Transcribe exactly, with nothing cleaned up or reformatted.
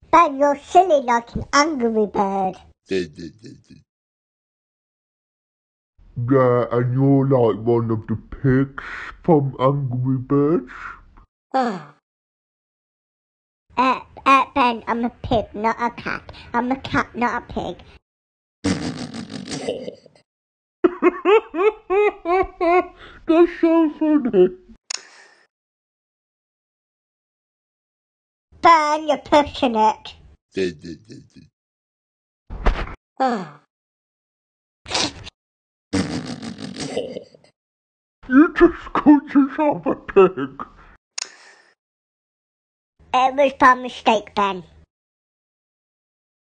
Ben, you're silly like an angry bird. Yeah, and you're like one of the pigs from Angry Birds. uh, uh, Ben, I'm a pig, not a cat. I'm a cat, not a pig. That's so funny. Ben, you're pushing it. uh. You just called yourself a pig. It was by mistake, Ben.